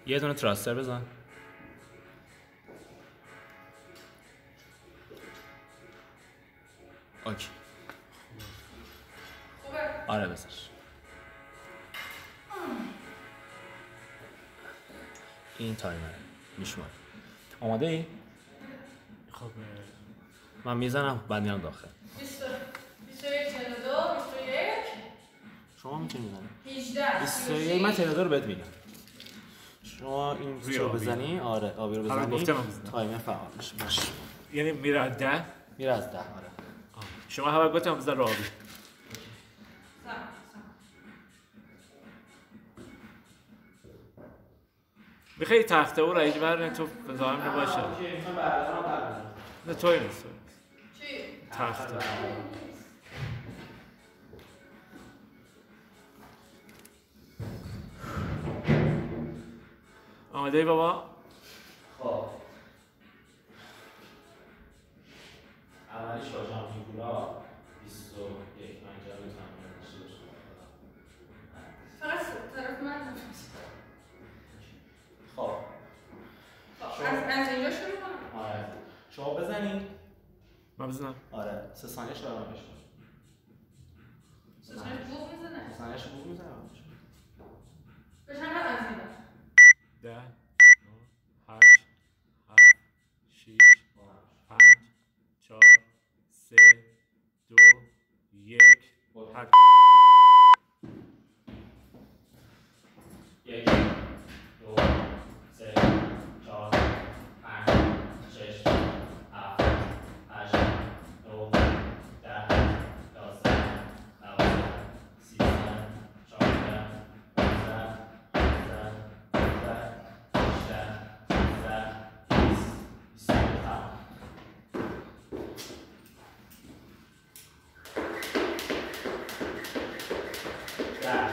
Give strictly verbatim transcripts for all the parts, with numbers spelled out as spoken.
یه دونه تراستر بزن. اوکی. آره بزن. این تایمره میشماره. آماده ای؟ خب من میزنم بعد میام داخل. بیست و یک چهل و دو بیست و یک شما میتونی بزنی. هجده بیست و یک من تعداد رو بهت میگم. شما این رو بزنی. آره آبی رو بزنی تایمر فعال میشه. باشه. یعنی میره از ده؟ میره از ده. آره. شما همه گفتم بزن رو آبی. میخوایی تخته او رایج برنه تو بزاهم نباشه. نه توی نیست. چی؟ تخته. آماده ای بابا؟ خب اولیش با شامپینگولا بیست و یک پنجاه میتونم بشوش فقط طرف من خب خب از اینجا شروع کنم؟ آره شما بزنید. من بزنم؟ آره سه ثانیه شما بشون. سه ثانیه بوق میزنه؟ سه ثانیه بوق میزنه. بشن هم از این ده هشت هفت شیش پنج چهار سه دو یک هشت یک دو سه چهار پنج شش هفت هشت نه ده یازده دوازده سیزده چهارده پانزده شانزده هفده هجده نوزده بیست بیست و یک تمام. ده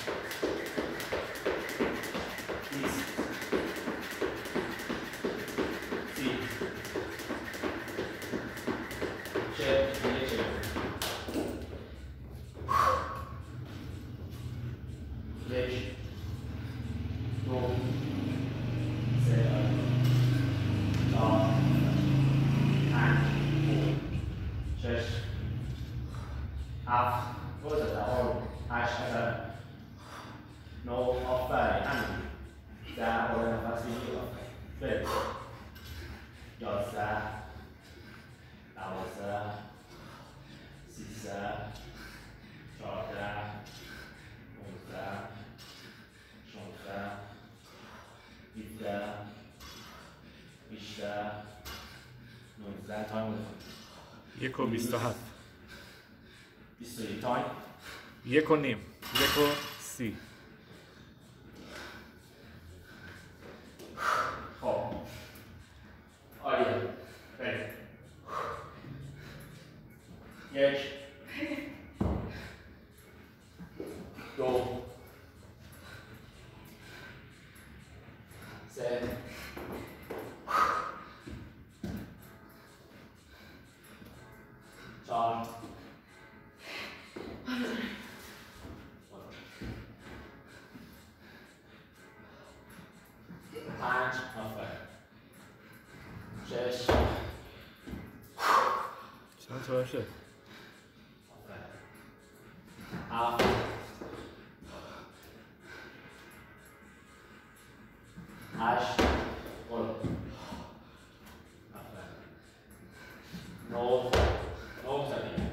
بیست سی چهل یک چهل یک دو سه چهار پنج شش هفت برو آروم هشت هزار نه آفرین همین ده برو نفس بگیر آفرین یازده دوازده سیزده چهارده پانزده شانزده هفده بیشتر نوزده تایم بزن. یک و بیست و هفت بیست و یک تایم. یک و نیم یک و سی. خب عالیه. بریم. یک دو سه چهار پنج آفرین شش چند چهار شد؟ هفت هشت برو نه نه زدی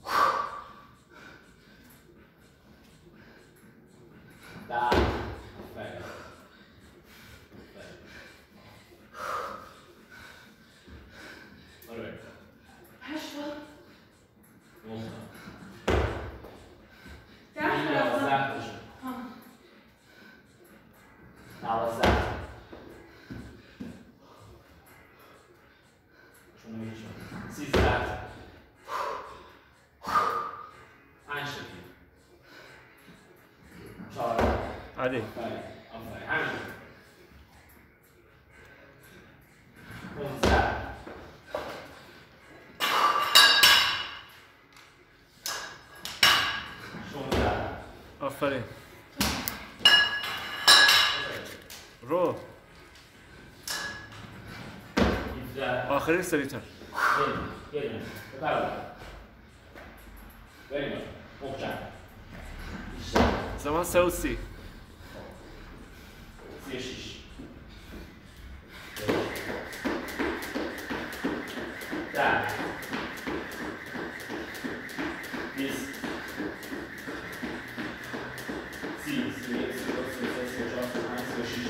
ده آفرین برو هشت نه ده یازده بشون دوازده شما میشون سیزده پنج شدی چهارده علی آفرین آفرین همین پونزده شانزده آفرین رو هفده آخری سریعتر یه یه دونه بپرد بریم محکم بیشتر زمان سه و سی سی و شیش ده بیست سی سی و یک سی و دو سی و سه سی و چهار سی و پنج سی و شیش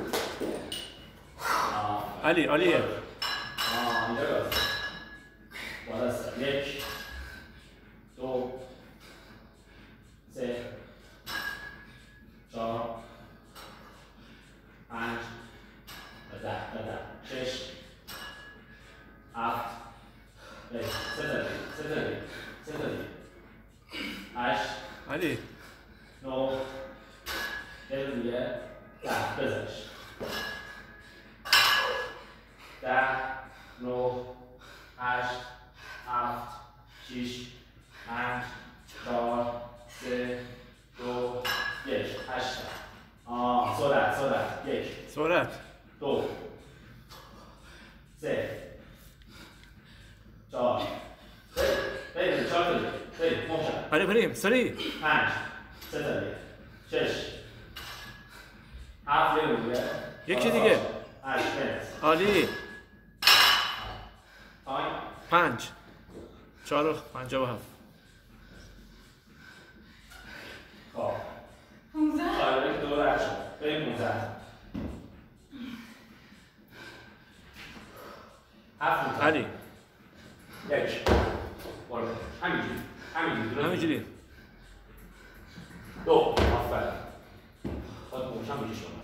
علی علیه آه اینجا راست بالاست یک دو سه چهار پنج و ده و ده شش هفت یک سه تا سه تا سه تا هشت علی نو یه دونه دیگه ده بزنش ده نو هشت هفت شیش پنج چهار سه دو یک هشت آه سرعت سرعت یک سرعت دو سه چهار بریم بریم چهار تا دیگه بریم محکم علی بریم سریع پنج سه تا دیگه شش هفت یه دونه دیگه یکی دیگه هشت برس علی تایم پنج چهار و پنجاه و هفت خب پونزده آره دو رد شد بریم پونزده هفت پونزده علی یک برو همینجوری همینجوری درست. همینجوری دو آفرین خود محکم بکش کنم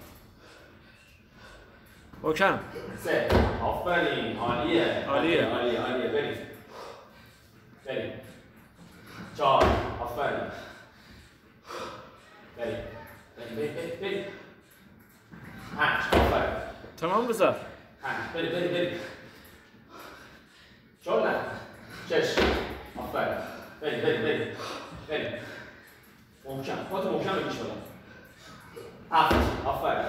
محکم سه آفرین عالیه عالیه. عالیه عالیه بریم بریم چهار آفرین بریم بریم بریم بریم بریم پنج آفرین تمام بذار پنج بریم بریم بریم چهار نه شش آفرین بریم بریم بریم بریم محکم خودت محکم بکش کنم هفت آفرین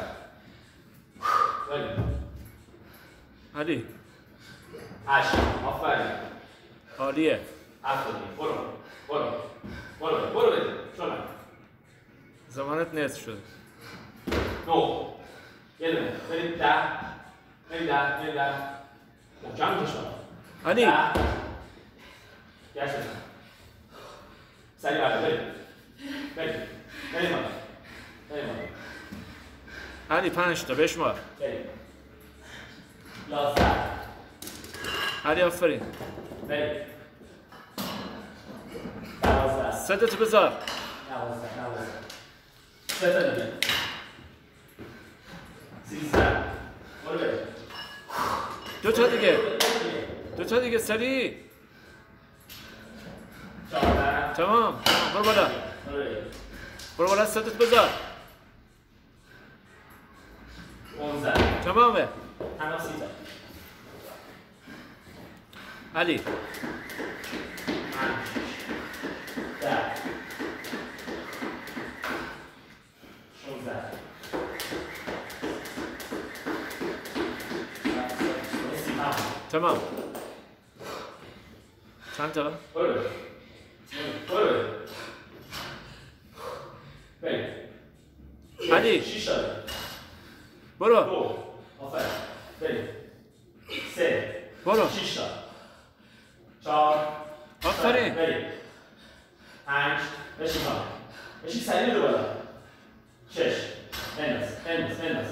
بریم علی هشت آفرین عالیه هفت دیگه برو برو برو برو بریم شلون زمانت نصف شده نو یه دونه بریم ده بریم ده بریم ده محکم بکش کنم علی ده گشت بزن سریع برده بریم بریم بریم بالا بریم بالا علی پنج تا بشمار بریم یازده علی آفرین بریم دوازده سه تا بذار دوازده دوازده سه تا دیگه سیزده برو بریم دو تا دیگه دو تا دیگه سریع چهارده تمام تمام. برو بالا برو بریم برو بالا سه تا بذار پانزده تمامه تنها سی تا علی پنج ده شانزده سی پنج تمام چند تا؟ برو برو بریم علی شیش تا برو دو آفرین بریم سه برو شیش تا چهار آفرین بریم پنج بشین کنم بشین سریع رو بالا شش بنداز بنداز بنداز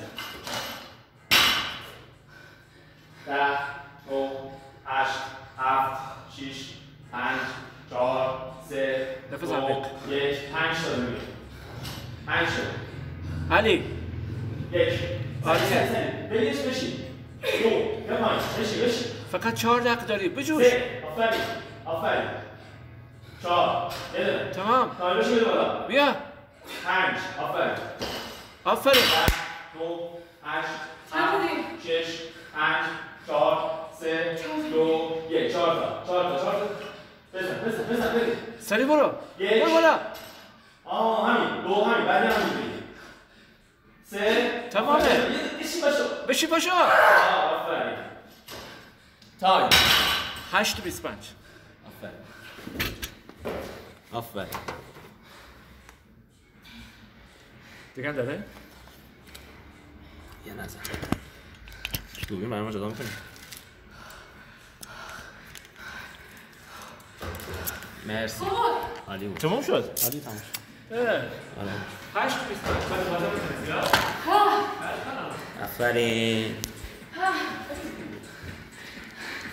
ده نو هشت هفت شیش پنج چهار سه نفس دو عمیق. یک پنج تا دیگه پنج تا علی یک آره. سری سری سری بریش بشین دو بیا پایین بشین بشین فقط چهار دقیقه داری بجوش سه آفرین آفرین چهار یه دونه تمام کامل بشین بده بالا بیا پنج آفرین آفرین ده دو هشت هفت شش پنج چهار سه دو یک چهار تا چهار تا چهار تا بزن بزن بزن بریم سری برو یک. برو بالا آه همین دو همین بعدی همین بریم سه تمامه. بشی باشو بشی پاشو. آفرین تایم هشت بیست و پنج. آفرین آفرین دیگه داره؟ یه نظر دوباره برای ما جدا میکنیم مرسی عالی بود تموم شد. عالی تموم شد آره هشت بیست و پنج. بعد بازم می‌کنی زیاد؟ آفرین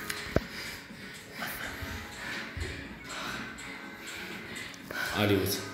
عالی بود